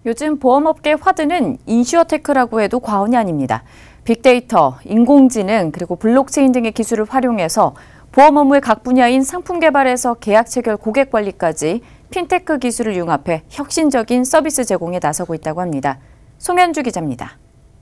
요즘 보험업계 화두는 인슈어테크라고 해도 과언이 아닙니다. 빅데이터, 인공지능, 그리고 블록체인 등의 기술을 활용해서 보험 업무의 각 분야인 상품 개발에서 계약 체결, 고객 관리까지 핀테크 기술을 융합해 혁신적인 서비스 제공에 나서고 있다고 합니다. 송현주 기자입니다.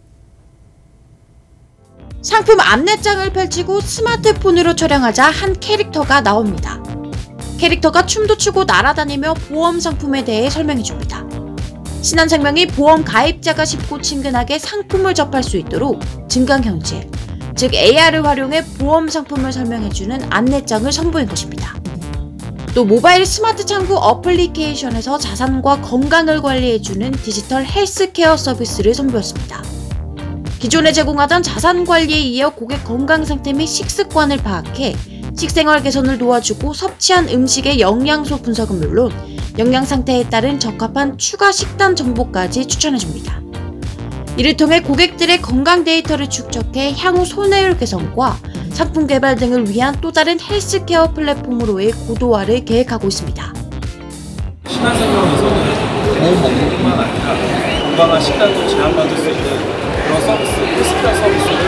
상품 안내장을 펼치고 스마트폰으로 촬영하자 한 캐릭터가 나옵니다. 캐릭터가 춤도 추고 날아다니며 보험 상품에 대해 설명해줍니다. 신한생명이 보험 가입자가 쉽고 친근하게 상품을 접할 수 있도록 증강현실, 즉 AR을 활용해 보험 상품을 설명해주는 안내장을 선보인 것입니다. 또 모바일 스마트 창구 어플리케이션에서 자산과 건강을 관리해주는 디지털 헬스케어 서비스를 선보였습니다. 기존에 제공하던 자산 관리에 이어 고객 건강 상태 및 식습관을 파악해 식생활 개선을 도와주고 섭취한 음식의 영양소 분석은 물론 영양 상태에 따른 적합한 추가 식단 정보까지 추천해줍니다. 이를 통해 고객들의 건강 데이터를 축적해 향후 손해율 개선과 상품 개발 등을 위한 또 다른 헬스케어 플랫폼으로의 고도화를 계획하고 있습니다. 신한생명에서는 보험 업무뿐만 아니라 건강한 식단도 제한받을 수 있는 그런 서비스, 헬스케어 서비스를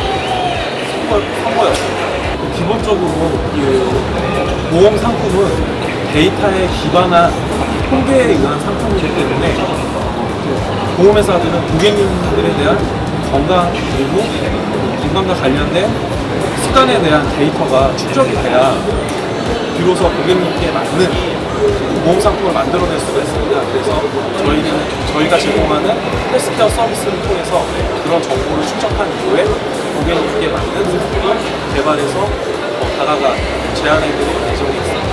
선보였습니다. 기본적으로 보험 상품은 데이터에 기반한 통계에 의한 상품이기 때문에 보험회사들은 고객님들에 대한 건강 그리고 건강과 관련된 습관에 대한 데이터가 축적이 돼야 비로소 고객님께 맞는 보험 상품을 만들어낼 수가 있습니다. 그래서 저희가 제공하는 헬스케어 서비스를 통해서 그런 정보를 축적한 이후에 고객님께 맞는 상품을 개발해서 다가가 제안해드릴 예정이 있습니다.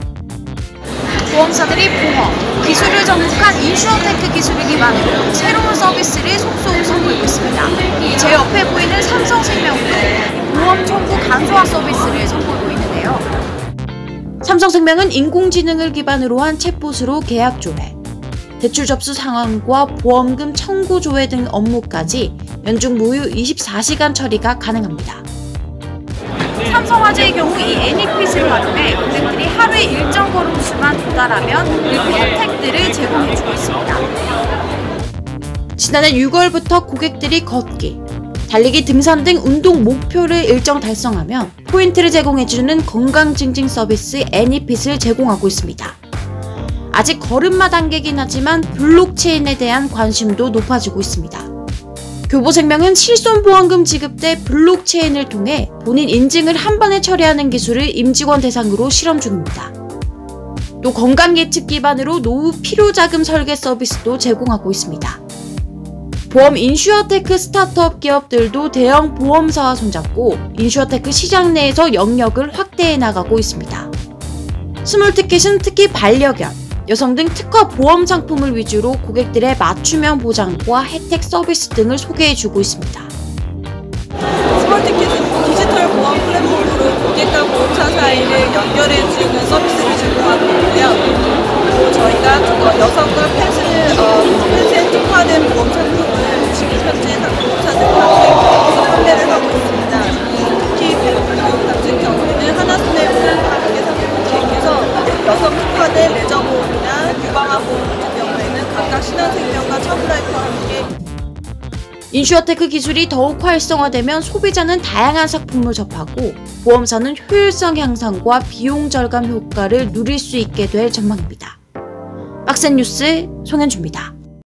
보험사들이 보험, 기술을 접목한 인슈어테크 기술을 기반으로 새로운 서비스를 속속 선보이고 있습니다. 제 옆에 보이는 삼성생명도 보험 청구 간소화 서비스를 선보이고 있는데요. 삼성생명은 인공지능을 기반으로 한 챗봇으로 계약 조회, 대출 접수 상황과 보험금 청구 조회 등 업무까지 연중 무휴 24시간 처리가 가능합니다. 삼성화재의 경우 이 애니핏을 활용해 고객들이 하루에 일정 걸음수만 도달하면 일부 혜택들을 제공해주고 있습니다. 지난해 6월부터 고객들이 걷기, 달리기, 등산 등 운동 목표를 일정 달성하면 포인트를 제공해주는 건강증진 서비스 애니핏을 제공하고 있습니다. 아직 걸음마 단계긴 하지만 블록체인에 대한 관심도 높아지고 있습니다. 교보생명은 실손보험금 지급 때 블록체인을 통해 본인 인증을 한 번에 처리하는 기술을 임직원 대상으로 실험 중입니다. 또 건강예측 기반으로 노후 필요자금 설계 서비스도 제공하고 있습니다. 보험 인슈어테크 스타트업 기업들도 대형 보험사와 손잡고 인슈어테크 시장 내에서 영역을 확대해 나가고 있습니다. 스몰티켓은 특히 반려견, 여성 등 특화 보험 상품을 위주로 고객들의 맞춤형 보장과 혜택 서비스 등을 소개해주고 있습니다. 스몰티켓은 디지털 보험 플랫폼으로 고객과 보험사 사이를 연결해주는 서비스를 제공하고 있고요. 또 저희가 여성과 펫에 특화된 보험 상품을 지금 현재 보험사들과 판매를 하고 있습니다. 특히 배우보험 같은 경우에는 하나손해보험과 함께 상품을 기획해서 여성 특화된 레저 보험이나 유방암 보험 같은 경우에는 각각 신한생명과 청라이프와 함께 인슈어테크 기술이 더욱 활성화되면 소비자는 다양한 상품을 접하고 보험사는 효율성 향상과 비용 절감 효과를 누릴 수 있게 될 전망입니다. 박센 뉴스 송현주입니다.